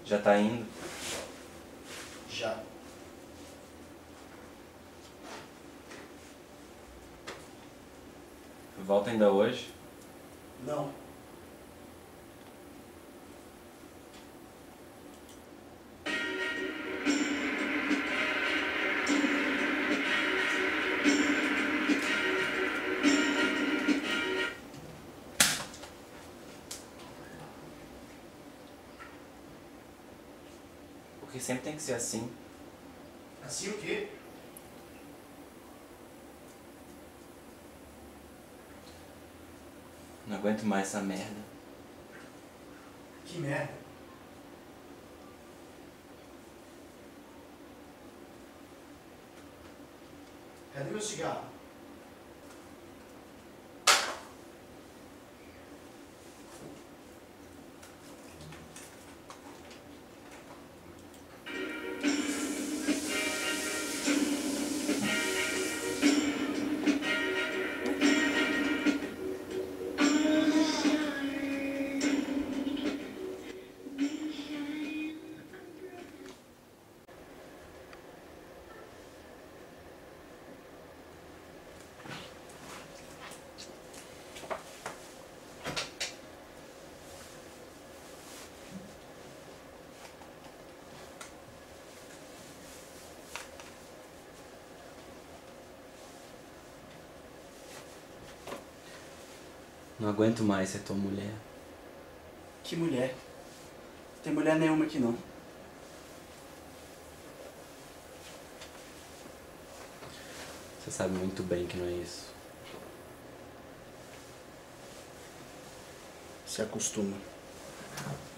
Já tá indo? Já. Volta ainda hoje? Não. Porque sempre tem que ser assim. Assim o quê? Não aguento mais essa merda. Que merda. Cadê meu cigarro? Não aguento mais ser tua mulher. Que mulher? Não tem mulher nenhuma aqui não. Você sabe muito bem que não é isso. Se acostuma.